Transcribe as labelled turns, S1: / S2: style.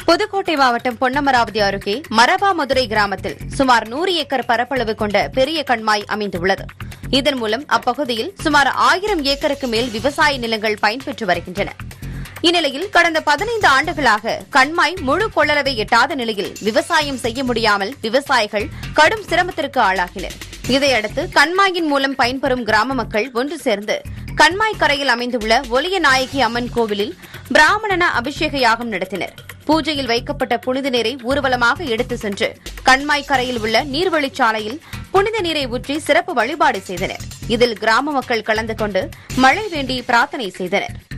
S1: புதுக்கோட்டை மாவட்டம் பொன்னமராவதி அருகே மரபாமதுரை கிராமத்தில் சுமார் 100 ஏக்கர் பரப்பளவு கொண்ட பெரிய கண்மாய் அமைந்துள்ளது. இதன் மூலம் அப்பகுதியில் சுமார் 1000 ஏக்கருக்கு மேல் விவசாய நிலங்கள் பயன்பெற்று வருகின்றன. இந்நிலையில் கடந்த 15 ஆண்டுகளாக கண்மாய் முழு கொள்ளளவை எட்டாத நிலையில் விவசாயம் செய்ய முடியாமல் விவசாயிகள் கடும் சிரமத்திற்கு ஆளாகினர். இதையடுத்து கண்மாயின் மூலம் பயன்பெறும் கிராம மக்கள் ஒன்று சேர்ந்து கண்மாய் கரையில் அமைந்துள்ள ஒலியநாயகி அம்மன் கோவிலில் பிராமணன அபிஷேக யாகம் நடத்தினர். பூஜையில் வைக்கப்பட்ட புனித நீரை ஊர்வலமாக எடுத்து சென்று கண்மாய் கரையில் உள்ள நீர்வழிச்சாலையில் புனித நீரை ஊற்றி சிறப்பு வழிபாடு செய்தனர். இதில் கிராம மக்கள் கலந்து கொண்டு மழை வேண்டி பிரார்த்தனை செய்தனர்.